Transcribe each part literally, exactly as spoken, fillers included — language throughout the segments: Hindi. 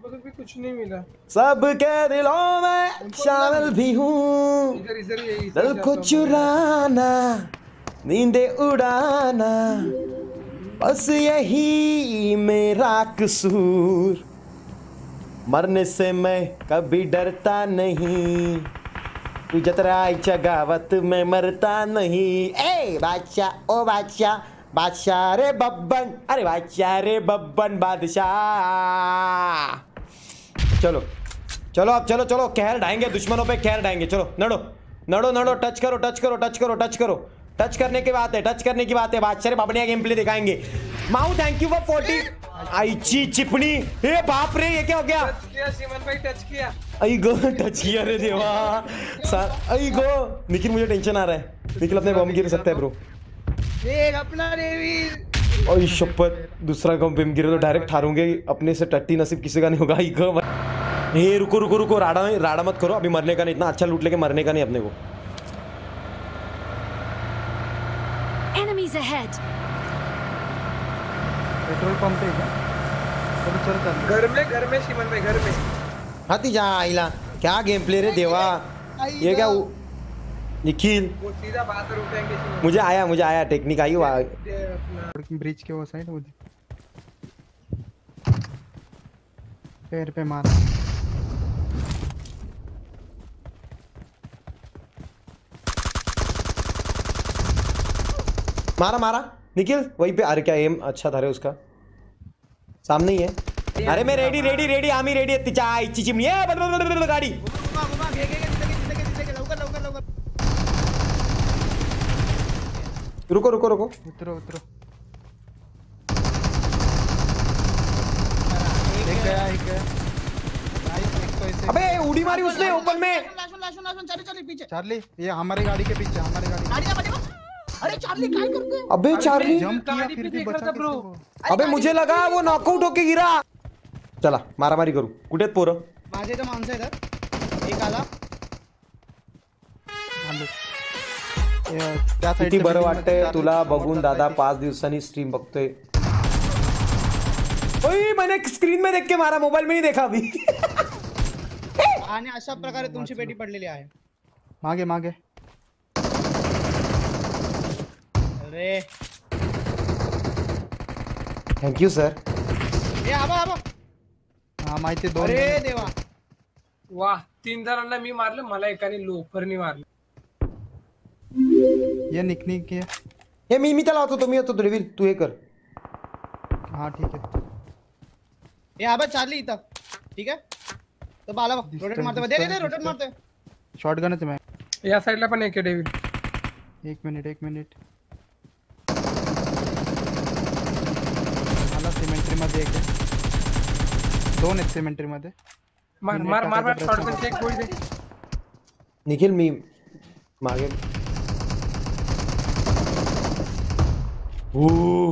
को तो भी कुछ नहीं मिला। सबके दिलों में शामिल भी हूँ, दिल को चुराना नींदे उड़ाना बस यही मेरा कसूर, मरने से मैं कभी डरता नहीं, तू जतराईच्या गावात मैं मरता नहीं। ए बादशाह ओ बादशाह, बादशाह रे बब्बन, अरे बादशाह रे बब्बन बादशाह। चलो चलो अब चलो चलो कहर ढाएंगे दुश्मनों पे, कहर ढाएंगे। चलो नड़ो नड़ो नड़ो, टच करो टच करो टच करो टच करो, टच करने की बात है, टच करने की बात है। बादशाह रे बबनिया गेम प्ले दिखाएंगे। माऊ थैंक यू फॉर फोर्टी। आईची चिपनी, ए बाप रे ये क्या हो गया? टच किया सीमन भाई, टच किया। आई गो टच किया रे देवा सर, आई गो। निखिल मुझे टेंशन आ रहा है, निखिल अपने बम गिर सकता है ब्रो। एक अपना रेवी ओए शपथ, दूसरा बम बम गिरे तो डायरेक्ट हारूंगे, अपने से टट्टी नसीब किसी का नहीं होगा। आई गो ए रुको रुको रुको, राडा राडा मत करो, अभी मरने का नहीं, इतना अच्छा लूट लेके मरने का नहीं अपने को। Enemies ahead. पेट्रोल पंप है क्या? चलो चलो चल। घर में घर में सीमन भाई, घर में। हाथी जा आइला, क्या गेम प्ले रे देवा। ये क्या निखिल, वो सीधा बाहर उठाएंगे सीमन। मुझे आया मुझे आया टेक्निक आई। ब्रिज के वो साइड वो पैर पे मार। मारा मारा निखिल वहीं पे। अरे क्या एम अच्छा था रे उसका, सामने ही है। अरे मैं रेडी रेडी रेडी आमी रेडी है। चाय चिचिमनी है बल बल बल गाड़ी। घुमा घुमा घे घे घे घे घे लवकर लवकर लवकर। रुको रुको रुको, उतरो उतरो। एक गया एक गया। अबे उड़ी मारी उसने ओपन में। लाशन लाशन लाशन चले चले पीछे। चार्ली ये हमारी गाड़ी के पीछे, हमारी गाड़ी। गाड़ी का बनेगा। अरे चार्ली क्या करते हैं? अबे चार्ली जंप किया फिर भी बचा ब्रो। अबे मुझे लगा वो नॉकआउट होके गिरा। चला मारामारी करू। कुठे आहेत पोरं? माझे तर माणसं येतात, एक आला। किती बरं वाटतंय तुला बघून दादा, पाच दिवसांनी स्ट्रीम बघतोय। ओए मैंने स्क्रीन में देख के मारा, मोबाईल में नहीं देखा अभी। आणि अशा प्रकारे तुमची पेटी पडलेली आहे। मागे मागे। अरे थँक यू सर। ए आबा आबा। हा माहिती दोन। अरे देवा, वाह तीन जणांना मी मारलं, मला एकाने लोफरनी मारलं। ये निक निक है। हे मी मी त्याला होतो, मी होतो रिवील, तू हे कर। हाँ ठीक है। ए आबा चार्ली इथं, ठीक आहे तो बाला रोटेट मारते, दे दे दे रोटेट मारते। शॉटगन है मैं। या साइडला पण एक आहे डेव्हिड। एक मिनिट एक मिनिट। मला सिमेंट्री मध्ये एक आहे, दोन आहेत सिमेंट्री मध्ये। मार मार मार मार शॉटगन चेक गोळी दे। निखिल मी मागे। ओ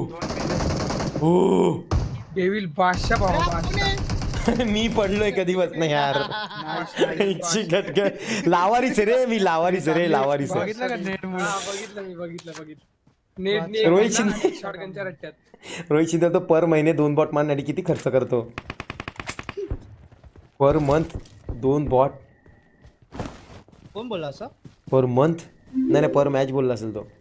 ओ डेव्हिल बादशाह भावा बादशाह। मी पडलोय कधी बसणं यार। लावारीच रे मी, लावारीच रे लावारीच। बघितलं का नेट मुळे? हां बघितलं मी, बघितलं बघितलं। नेट ने रोहित शिंदे शॉटगनच्या रट्ट्यात। रोहित शिंदे तो पर महिने दोन बॉट मारण्यासाठी किती खर्च करतो? पर मंथ दोन बॉट। कोण बोलला असं? पर मंथ नाही नाही, पर मॅच बोलला असेल तो।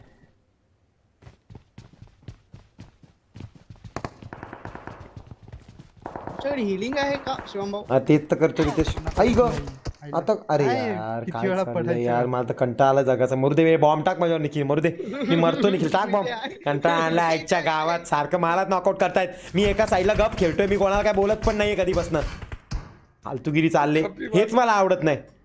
हिलिंग आहे का शिवम भाऊ? तेच तर करतो रितेश। आई ग आता अरे यार किती वेळा काय पडायचं यार, मला तर कंटाळा आला जगाचा। मरू दे बॉम्ब टाक माझ्यावर निखिल, मरू दे मी मरतो निखिल, टाक बॉम्ब। कंटाळा आणला आईच्या गावात, सारखं मला नॉकआउट करतायत। मी एका साईडला गप खेळतोय, मी कोणाला काय बोलत पण नाहीये कधीपासून। फालतूगिरी चालले, हेच मला आवडत नाही।